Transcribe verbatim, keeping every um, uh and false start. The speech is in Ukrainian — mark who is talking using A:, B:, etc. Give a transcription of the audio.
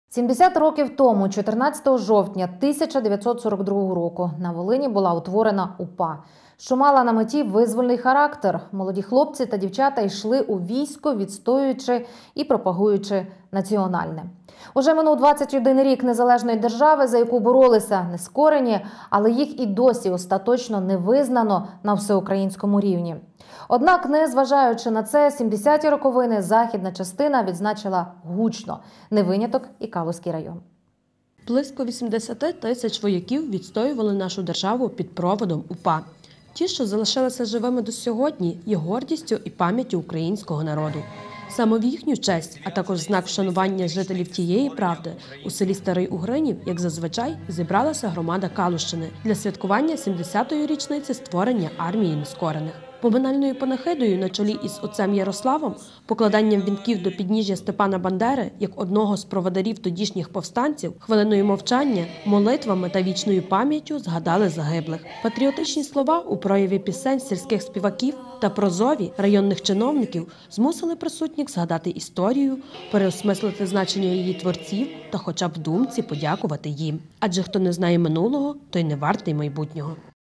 A: сімдесят років тому, чотирнадцятого жовтня тисяча дев'ятсот сорок другого року, на Волині була утворена УПА, що мала на меті визвольний характер. Молоді хлопці та дівчата йшли у військо, відстоюючи і пропагуючи національне. Уже минув двадцять один рік незалежної держави, за яку боролися нескорені, але їх і досі остаточно не визнано на всеукраїнському рівні. Однак, незважаючи на це, сімдесяті роковини західна частина відзначила гучно. Не виняток і Калузький район.
B: Близько вісімдесяти тисяч вояків відстоювали нашу державу під проводом УПА. Ті, що залишилися живими до сьогодні, є гордістю і пам'яттю українського народу. Саме в їхню честь, а також знак вшанування жителів тієї правди, у селі Старий Угринів, як зазвичай, зібралася громада Калущини для святкування сімдесятої річниці створення армії нескорених. Поминальною панахидою на чолі із отцем Ярославом, покладанням вінків до підніжжя Степана Бандери, як одного з проводарів тодішніх повстанців, хвилиною мовчання, молитвами та вічною пам'яттю згадали загиблих. Патріотичні слова у прояві пісень сільських співаків та прозові районних чиновників змусили присутніх згадати історію, переосмислити значення її творців та хоча б в думці подякувати їм. Адже хто не знає минулого, той не вартий майбутнього.